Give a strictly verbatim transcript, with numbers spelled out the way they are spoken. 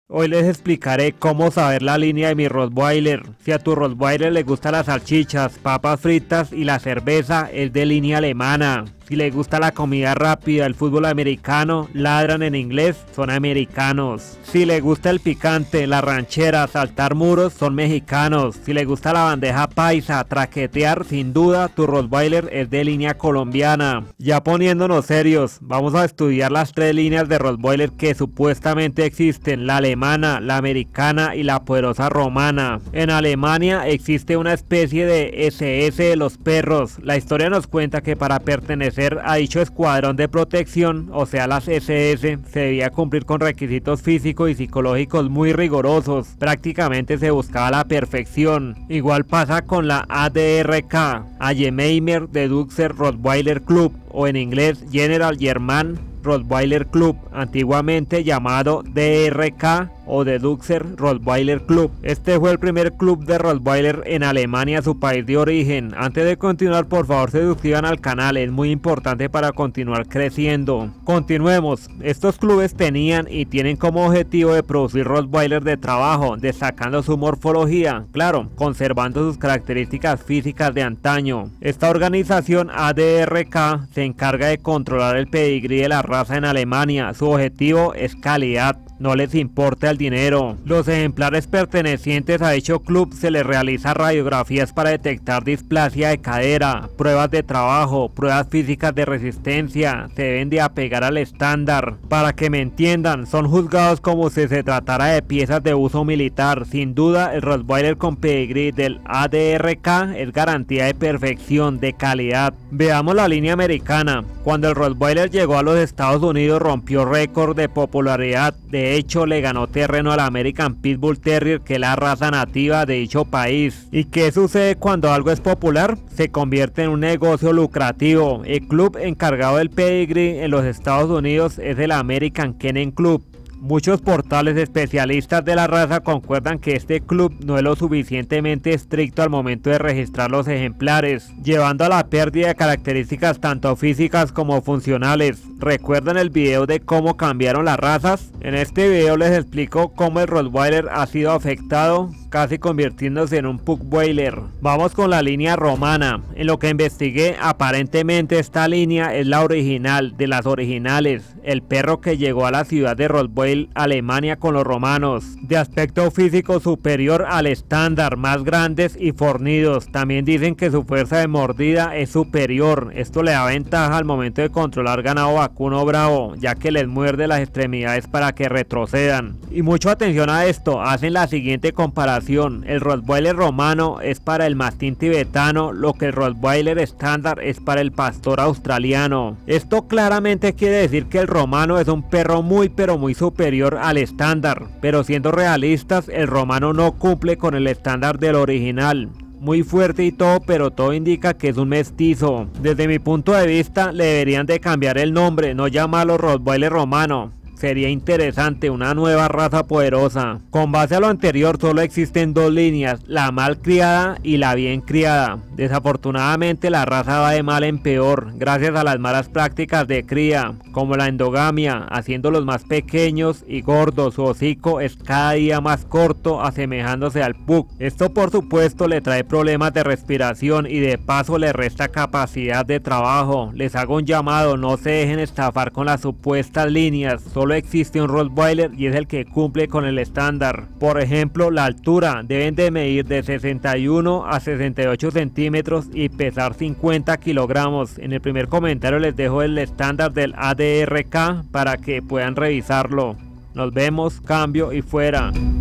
Hoy les explicaré cómo saber la línea de mi Rottweiler. Si a tu Rottweiler le gustan las salchichas, papas fritas y la cerveza, es de línea alemana. Si le gusta la comida rápida, el fútbol americano, ladran en inglés, son americanos. Si le gusta el picante, la ranchera, saltar muros, son mexicanos. Si le gusta la bandeja paisa, traquetear, sin duda, tu Rottweiler es de línea colombiana. Ya poniéndonos serios, vamos a estudiar las tres líneas de Rottweiler que supuestamente existen: la alemana, la americana y la poderosa romana. En Alemania existe una especie de ese ese de los perros. La historia nos cuenta que para pertenecer a dicho escuadrón de protección, o sea las ese ese, se debía cumplir con requisitos físicos y psicológicos muy rigurosos. Prácticamente se buscaba la perfección. Igual pasa con la A D R K, Allgemeiner Deutscher Rottweiler Club, o en inglés General German Rottweiler Club, antiguamente llamado D R K o Deutscher Rottweiler Club. Este fue el primer club de Rottweiler en Alemania, su país de origen. Antes de continuar, por favor se suscriban al canal, es muy importante para continuar creciendo. Continuemos. Estos clubes tenían y tienen como objetivo de producir Rottweiler de trabajo, destacando su morfología, claro, conservando sus características físicas de antaño. Esta organización A D R K se encarga de controlar el pedigrí de la raza en Alemania. Su objetivo es calidad, no les importa el dinero. Los ejemplares pertenecientes a dicho club se les realiza radiografías para detectar displasia de cadera, pruebas de trabajo, pruebas físicas de resistencia, se deben de apegar al estándar. Para que me entiendan, son juzgados como si se tratara de piezas de uso militar. Sin duda, el Rottweiler con pedigrí del A D R K es garantía de perfección, de calidad. Veamos la línea americana. Cuando el Rottweiler llegó a los Estados Unidos, rompió récord de popularidad. De hecho, le ganó terreno al American Pitbull Terrier, que es la raza nativa de dicho país. ¿Y qué sucede cuando algo es popular? Se convierte en un negocio lucrativo. El club encargado del pedigrí en los Estados Unidos es el American Kennel Club. Muchos portales especialistas de la raza concuerdan que este club no es lo suficientemente estricto al momento de registrar los ejemplares, llevando a la pérdida de características tanto físicas como funcionales. ¿Recuerdan el video de cómo cambiaron las razas? En este video les explico cómo el Rottweiler ha sido afectado, casi convirtiéndose en un Pugweiler. Vamos con la línea romana. En lo que investigué, aparentemente esta línea es la original de las originales, el perro que llegó a la ciudad de Rottweil, Alemania, con los romanos. De aspecto físico superior al estándar, más grandes y fornidos. También dicen que su fuerza de mordida es superior. Esto le da ventaja al momento de controlar ganado vacuno bravo, ya que les muerde las extremidades para que retrocedan. Y mucha atención a esto, hacen la siguiente comparación: el Rottweiler romano es para el mastín tibetano, lo que el Rottweiler estándar es para el pastor australiano. Esto claramente quiere decir que el romano es un perro muy pero muy superior superior al estándar, pero siendo realistas, el romano no cumple con el estándar del original. Muy fuerte y todo, pero todo indica que es un mestizo. Desde mi punto de vista, le deberían de cambiar el nombre, no llamarlo Rottweiler romano. Sería interesante, una nueva raza poderosa. Con base a lo anterior, solo existen dos líneas: la mal criada y la bien criada. Desafortunadamente, la raza va de mal en peor, gracias a las malas prácticas de cría, como la endogamia, haciéndolos más pequeños y gordos. Su hocico es cada día más corto, asemejándose al pug. Esto, por supuesto, le trae problemas de respiración y de paso le resta capacidad de trabajo. Les hago un llamado: no se dejen estafar con las supuestas líneas. Solo existe un Rottweiler y es el que cumple con el estándar. Por ejemplo, la altura: deben de medir de sesenta y uno a sesenta y ocho centímetros y pesar cincuenta kilogramos. En el primer comentario les dejo el estándar del A D R K para que puedan revisarlo. Nos vemos, cambio y fuera.